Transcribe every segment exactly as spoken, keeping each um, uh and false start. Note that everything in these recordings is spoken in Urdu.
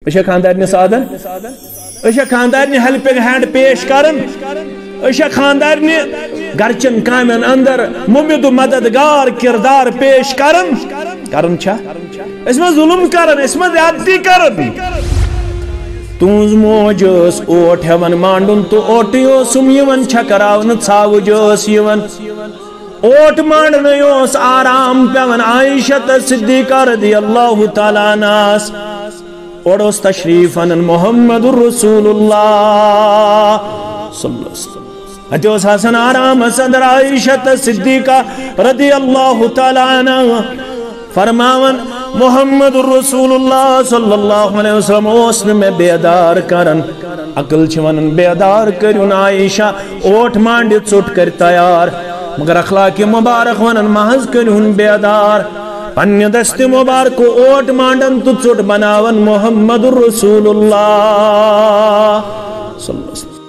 أشياء خاندارني سادن أشياء خاندارني helping hand پیش کرن أشياء خاندارني گرچن کامن اندر ممد و مددگار کردار پیش کرن کرن چھا اس میں ظلم کرن اس میں زیادتی کرن تونز موجس اوٹ ہیون مانڈن تو اوٹیو سم یون چھکراون ژھاوجس یون اوٹ مانڈنیوس آرام پیون عائشہ صدیقہ رضی اللہ تعالیٰ عنہاس اوڑوس تشریف انن محمد رسول اللہ صلی اللہ علیہ وسلم اتیوس حسن آرام صدر عائشہ صدیقہ رضی اللہ تعالیٰ عنہ فرماون محمد رسول اللہ صلی اللہ علیہ وسلم اوسن میں بیدار کرن عقل چھونن بیدار کرن عائشہ اوٹ مانڈ ژوٹ کر تیار مگر اخلاق مبارک ونن محض کرن بیدار پنہ دست مبارک اوٹ مانڈن تو ژوٹ بناون محمد رسول اللہ صلی اللہ علیہ وسلم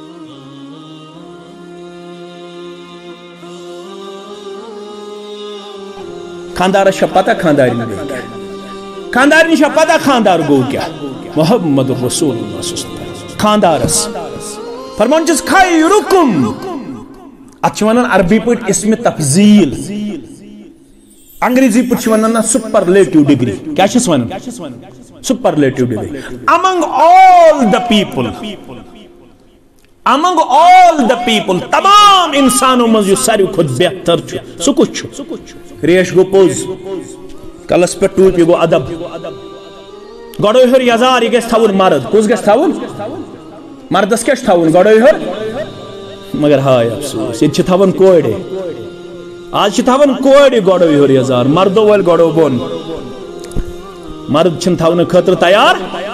خاندار شا پتہ خاندار گو کیا خاندار شا پتہ خاندار گو کیا محمد رسول اللہ صلی اللہ علیہ وسلم خاندارس فرمان جس خیرکم اتشوانن عربی پٹ اسم تفضیل انگریزی پٹ شوانن سپرلیٹیو ڈگری کیا چھس ونن superlative degree among all the people among all the people تمام انسانوں مز یس ساروی کھت بہتر چھ سہ کس چھ ریش گو پوز کلس پہ ٹوپی گو ادب گڑو ہر یزار یہ گھس تھاون مرد کس گھس تھاون مردس کیا تھاون گڑو ہر مگر ہائے افسوس یہ تھاون کوڑے آج تھاون کوڑے گڑو ہر یزار مردو ول گڑو بون مرد چھن تھاون خاطر تیار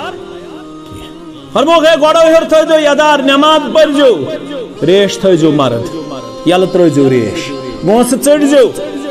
فرمو گئے گوڑو ہر تھو یدار نماز پر جو ریش تھو جو مرد یل ترو جو ریش گونس چڑ جو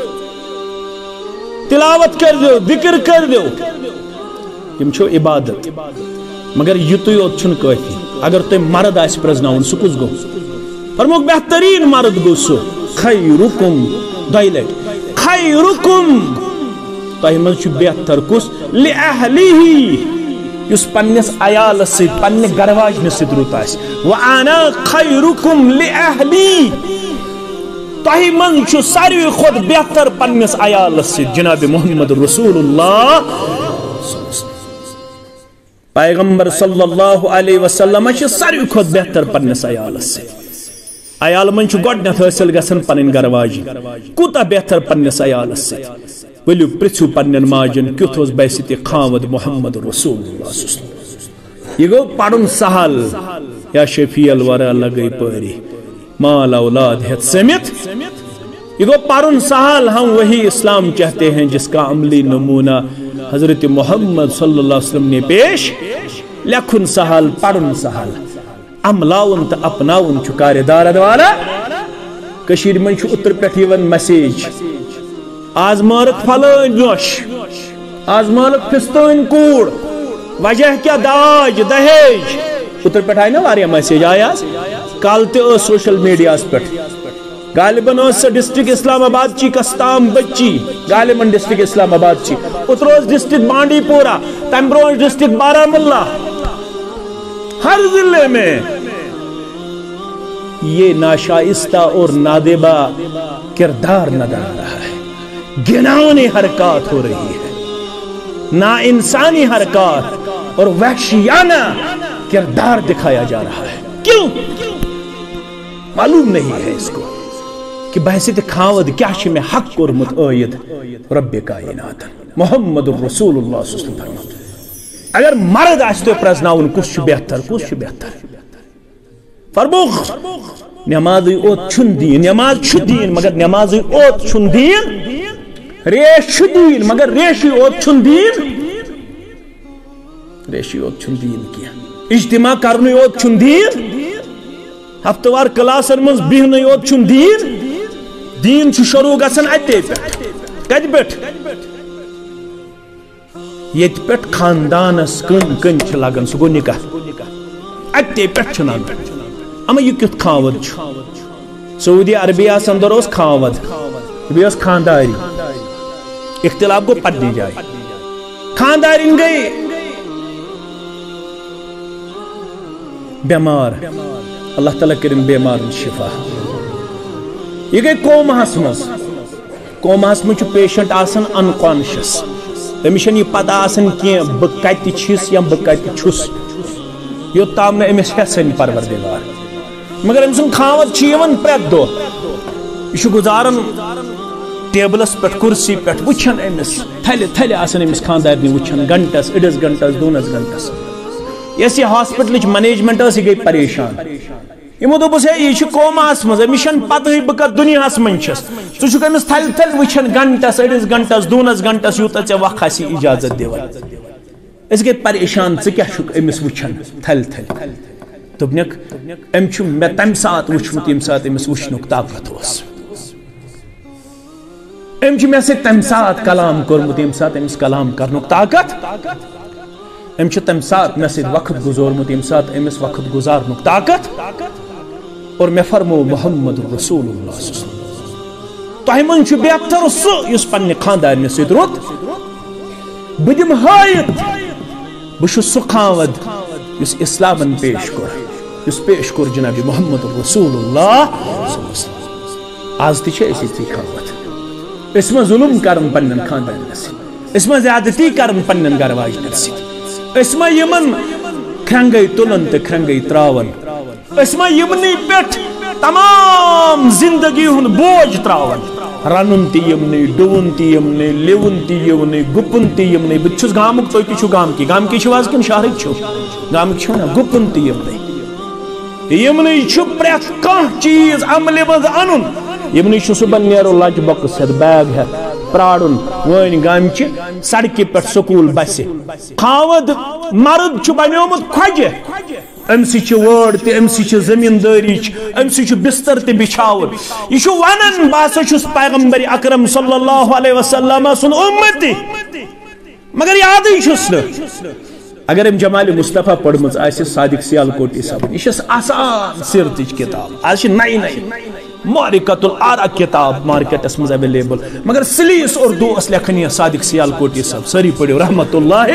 تلاوت کر دو ذکر کر دو یم چھو عبادت مگر یتو یوت چھن کافی اگر تو مرد آس پرزناون سہ کس گو فرمو بہترین مرد گو سہ خیرکم دائلٹ خیرکم تہ مز چھ بہتر کس لأہلیہ یس پنس عیال سید پنہ گرواجن سید رت آس وانا خیرکم لأہلی تہ من چھ ساروی خود بہتر پنس عیال سید جناب محمد رسول اللہ پیغمبر صلی اللہ علیہ وسلم چھ ساروی خود بہتر پنس عیال سید عیال من چھ گۄڈنیتھ حٲصِل گژھان پنن گرواجن کوتاہ بہتر پنس عیال سید ولو پرژھو پنن ماجن کیُتھ اوس باسہِ تہِ خاوند محمد رسول اللہ یہ گو پڑھن سہل یا شفیع الورا لگئی پاری مال اولاد ہت سمت یہ گو پڑھن سہل ہم وہی اسلام چاہتے ہیں جس کا عملی نمونہ حضرت محمد صلی اللہ علیہ وسلم نے پیش لکھن سہل پڑھن سہل عملاون تا اپناون چھ کاردار والا کشیر من چھ اتر پٹھ یوان میسیج آز مارک پھلٲنۍ نوش آز مارک پھستٲنۍ کوٗر وجہ کیا داج دہیج اتر پٹھ آئی نا واریاہ میسیج آیا کل تہ ٲس سوشل میڈیا پٹھ غالباً ٲس سۄ ڈسٹرک اسلام آباد چی کستام بچی غالباً ڈسٹرک اسلام آباد چی اتر اوس ڈسٹرک بانڈی پورہ تمہ برونٛٹھ ڈسٹرک بارہمولہ ہر ضلع میں یہ ناشائستہ اور نادبہ کردار نظر آ رہا ہے گھناؤنی حرکات ہو رہی ہے نا انسانی حرکات اور وحشیانہ کردار دکھایا جا رہا ہے کیوں معلوم نہیں ہے اس کو کہ بحثیت خاوند کیا چھ میں حق کورمت عید رب کائنات محمد رسول اللہ صلی اللہ علیہ وسلم اگر مرد آس تو پرزناون کس چھ بہتر کس چھ بہتر فرموخ نماز اوت چھن دین نماز چھ دین مگر نماز اوت چھن دین ریش چھ دین مگر ریشی اوت چھن دین ریشی اوت چھن دین کیا اجتماع کرنے اوت چھن دین ہفتوار کلاسن مز بہنے اوت چھن دین دین چھ شروع گژھان اتے پٹھ کتہ پٹھ یت پٹھ خاندانس کن کن چھ لگان سہ گو نکاح اتے پٹھ چھ لگان اما یہ کیت خاوند چھ سعودی عربیہ اندر اوس خاوند بیٚیہِ ٲس خانداری اختلاف گو پننہِ جایہِ خاندارین گئی بیمار اللہ تعالیٰ کرن بیمار شفا یہ گئی کومہس مز کومہس مز پیشنٹ آسن انکانشس تمس یہ پتہ آسن کی بہ کت چھس یا بہ کت چھس یوت تام نہ امس ہسن پروردگار مگر ام سن کھاوت پریت دہ یہ گزارن ٹیبلس پہ کرسی پہ وچھن امس تھلہ تھلہ آسن امس خاندارنی وچھن گھنٹس اڑس گھنٹس دونس گھنٹس یس یہ ہاسپٹل منیجمنٹ یہ گئی پریشان یمو دوپس ہے یہ کوماس مز امس پتہ بہ کت دنیا من چھس ژٕ امس تھل تھل وچھن گھنٹس اڑس گھنٹس دونس گھنٹس یوتہ ژے وق آسی اجازت دِوان أسۍ گٔے پریشان ژٕ کیٛاہ چھُکھ أمِس وٕچھان تھل تھل دوٚپنکھ أمۍ چھُ مےٚ تَمہِ ساتہٕ وٕچھمُت ییٚمہِ ساتہٕ أمِس وٕچھنُک طاقت اوس أمۍ چھُ مےٚ سۭتۍ تَمہِ ساتہٕ کلام کوٚرمُت ییٚمہِ ساتہٕ أمِس کلام کرنُک طاقت أمۍ چھُ تَمہِ ساتہٕ مےٚ سۭتۍ وقت گُزورمُت ییٚمہِ ساتہٕ أمِس وقت گُزارنُک طاقت اور مےٚ فرمو محمد رسول اللہ تۄہہِ منٛز چھُ بہتر سُہ یُس پننہِ خاندارنہِ سۭتۍ روٚت بہٕ دِمہٕ ہٲیِتھ بہٕ چھُس سُہ خاوند یُس اسلامن پیش کوٚر یُس پیش کوٚر جناب محمد رسول اللہ آز تہِ چھِ أسۍ یِتھی خاوند أسۍ ما ظُلم کران پننٮ۪ن خاندارنٮ۪ن سۭتۍ أسۍ ما زیادتی کران پننٮ۪ن گرٕ واجنٮ۪ن سۭتۍ أسۍ ما یِمن کھرٛنٛگے تُلان تہٕ کھرٛنٛگے تراوان أسۍ ما یِمنٕے پٮ۪ٹھ تمام زندگی ہُنٛد بوج تراوان رنُن تہِ یِمنٕے ڈُوُن تہِ یِمنٕے لِوُن تہِ یِمنٕے گُپُن تہِ یِمنٕے بہٕ تہِ چھُس گامُک تُہۍ تہِ چھِو گامکی گامکی چھِو آز کِنہٕ شہرٕکۍ چھِو گامٕکۍ چھِو نا گُپُن تہِ یِمنٕے یِمنٕے چھُ پرٛٮ۪تھ کانٛہہ چیٖز عملہِ منٛز اَنُن یِمنٕے چھُ صُبحن نیرُن لنچ بۄکٕس ہٮ۪تھ بیگ ہٮ۪تھ پرٛارُن وٲنۍ گامچہِ سڑکہِ پٮ۪ٹھ سکوٗل بسہِ خاوند مرد چھُ بنیومُت کھۄجہِ أمۍ سی چھِ وٲر تہِ أمۍ سی چھِ زٔمیٖندٲری چھِ أمۍ سی چھُ بستر تہِ بِچھاوُن یہِ چھُ ونان بہٕ ہسا چھُس پیغمبر اکرم صلی اللہ علیہ وسلم سُنٛد اُمتی مگر یادٕے چھُس نہٕ اگر أمۍ جمالِ مصطفیٰ پٔرمٕژ آسہِ صادق سیالکوٹی صٲبن یہِ چھَس آسان سیرتٕچ کِتاب آز چھِ نَیہِ نَیہِ معرکۃ الآرا کتاب مارکیٹس منٛز ایویلیبل مگر سلیس اردو ٲس لیکھان یہِ صادق سیالکوٹی صٲب سٲری پٔرِو رحمت اللہ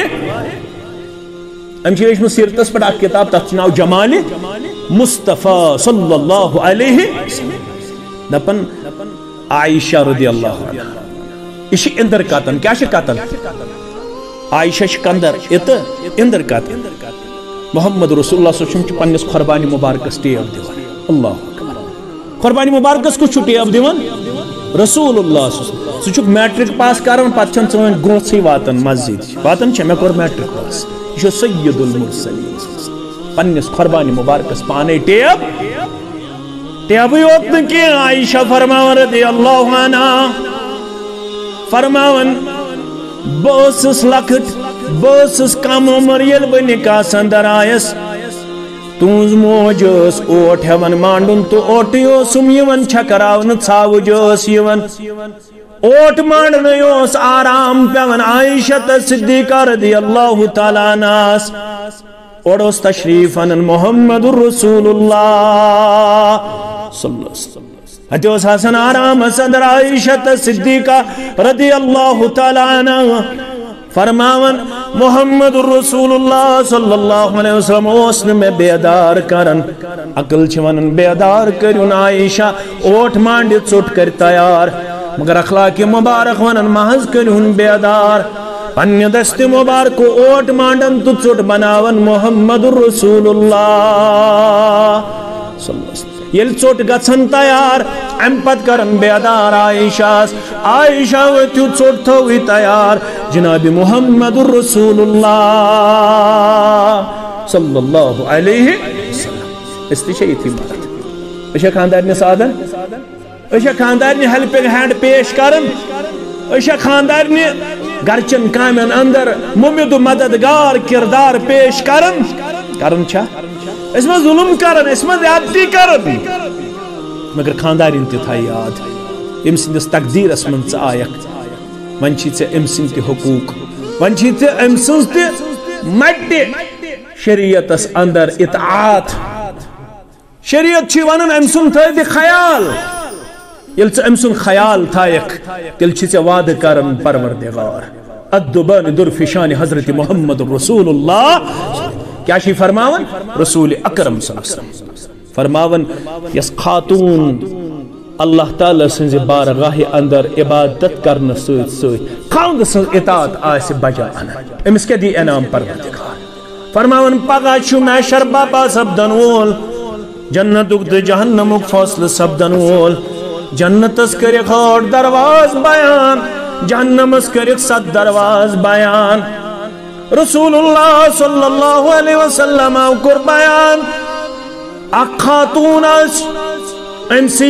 أمۍ چھِ لیچھمٕژ سیرتس پٮ۪ٹھ اکھ کِتاب تتھ چھُ ناو جمالِ مصطفیٰ صلی اللہ علیہ دپان عائشہ رضی اللہ عنہ یہِ چھِ اِندر کتن کیٛاہ چھِ کتن عائشہ چھِ کندر اِتہٕ اِندر کتن محمد رسول اللہ صلی اللہ علیہ وسلم چھُ پننِس قۄربانہِ مُبارکس ٹیب دِوان اللہ قۄربانہِ مُبارکس کُس چھُ ٹیب دِوان رسول اللہ سُہ چھُکھ میٹرک پاس کران پتہٕ چھنہٕ ژٲنۍ گونٛژھٕے واتان مسجد واتان چھےٚ مےٚ کوٚر میٹرک پاس یہ چھُ سید المرسلین پننِس قۄربانہِ مُبارکس پانے ٹیب ٹیبٕے یوت نہٕ کینٛہہ عائشہ فرماوان رضی اللہ عنہا فرماوان بہٕ ٲسٕس لۄکٕٹ بہٕ ٲسٕس کم عمر ییٚلہِ بہٕ نکاحس انٛدر آیس تُہنٛز موج ٲس اوٹ ہٮ۪وان مانڈُن تہٕ اوٹٕے اوسُم یِوان چھکراونہٕ ژھاوٕج ٲس یِوان اوٹ مانڈنٕے اوس آرام پیوان عائشہ تہٕ صدیقہ رضی اللہ تعالیٰ عنہَس اور اوس تشریف انان محمد رسول اللہ صلی اللہ علیہ وسلم اتہِ اوس آسان آرامس انٛدر عائشہ تہٕ صدیقہ رضی اللہ تعالیٰ عنہا فرماون محمد رسول اللہ صلی اللہ علیہ وسلم اوس نہٕ مےٚ بیدار کران عقل چھِ ونان بیدار کٔرِوُن عائشہ اوٹ مانڈِتھ ژوٚٹ کر تیار مگر اخلاق مبارک ونان محض کٔرِہُن بیدار پننہِ دستہِ مبارکو اوٹ مانڈن تہٕ ژوٚٹ بناون محمد رسول اللہ صلی اللہ علیہ وسلم ییٚلہِ ژوٚٹ گژھن تیار امہِ پتہٕ کرن بیدار عائشہس عائشہ ؤتھِو ژوٚٹ تھٲوٕے تیار جناب محمد رسول اللہ صلی اللہ علیہ وسلم أسۍ تہِ چھِ یِتھی مرد أسۍ چھا خاندارنہِ سادن أسۍ چھا خاندارنہِ ہیلپنگ ہینڈ پیش کران أسۍ چھا خاندارنہِ گرچن کامین اندر مُمِد مددگار کردار پیش کران کران چھا أسۍ ما ظُلم کران أسۍ ما زیادتی کران مگر خاندارین تہِ تھاو یاد أمۍ سٕنٛدِس تقدیٖرس منٛز ژٕ آیکھ وۄنۍ چھی ژےٚ أمۍ سٕنٛدۍ تہِ حقوٗق وۄنۍ چھی ژےٚ أمۍ سٕنٛز تہِ مٹہِ شریعتس اندر اطاعت شریعت چھِ ونان أمۍ سُنٛد تھٲے زِ خیال ییٚلہِ ژٕ أمۍ سُنٛد خیال تھایکھ تیٚلہِ چھِ ژےٚ وعدٕ کران پروردگار الدُبان درفشان حضرت محمد رسول اللہ کیا شی فرماون رسول اکرم صلی اللہ علیہ وسلم فرماون یس خاتون اللہ تعالی سنز بارگاہ اندر عبادت کرنے سوت سوت خاوند سن اطاعت آس بجا انا امس کے دی انعام پروردگار فرماون پگہ چھ محشر باپا سپدن وول جنتک تو جہنمک فاصل سپدن وول جنتس کرک ہٹ درواز بیان جہنمس کرک ست درواز بیان رسول اللہ صلی اللہ علیہ وسلم کر بیان اک خاتون اس امسی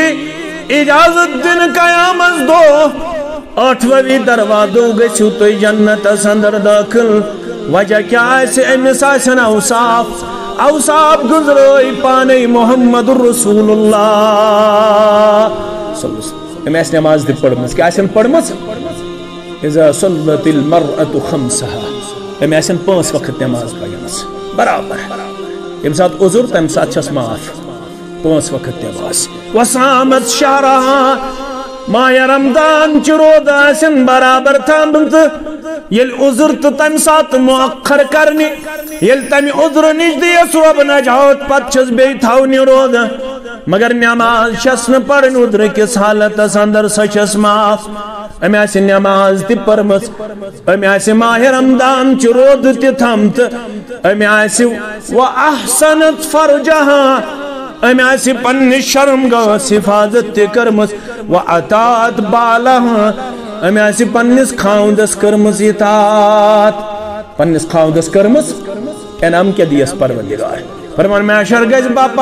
اجازت دن قیامت دو آٹھویں دروازو گژھو تُہۍ جنتس اندر داخل وجہ کیا ایسے امس آسن اوصاف اوصاف گزرے پانے محمد رسول اللہ صلی اللہ علیہ وسلم امس نماز دی پڑھمس کیا آسن پڑھمس اذا صلت المرأة خمسها امس آسن پانچ وقت نماز پڑھمس برابر یم سات عذر تم سات چھس معاف پانچ وقت نماز وصامت شہرها ماہ رمضان چھ روزہ آسن برابر تھامت یل عذر تو تم سات مؤخر کرنی یل تم عذر نش دیس رب نجات پت چھس بی تھاونی روزہ مگر نماز چھس نہ پڑھن عذر کس حالتس اندر سہ چھس معاف امی آسہ نماز تہ پرمس امی آسہ ماہ رمضان چھ روزہ تہ تھامت امی آسہ واحسنت فرجها امی آسی پنی شرم گوس حفاظت تی کرمس وعطات بالها امی آسی پنیس خاوندس کرمس اطاعت پنیس خاوندس کرمس انعام کیا دیس پروردگار فرمان محشر گز باپا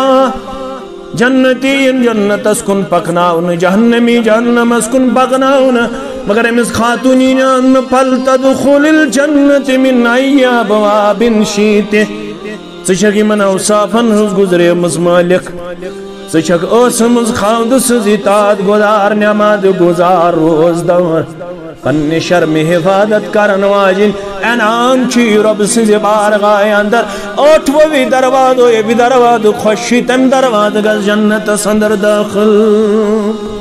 جنتی جنت اس کن پکناؤن جہنمی جہنم اس کن پکناؤن مگر امس خاتونی نان پل تدخل الجنت من ایا بوابن شیتے ژٕ یمن اوصافن ہز گزرے مز مالک ژٕ ٲسمٕژ خاوند سٕنٛز اطاعت گزار نماز گزار روز دور پننہِ شرمہِ حفاظت کرن واجن انعام چھ رب سٕنٛزِ بارگاہ اندر ٲٹھویں دروازو یہ بھی دروازو خوشی تم دروازٕ گژھ جنتس اندر داخل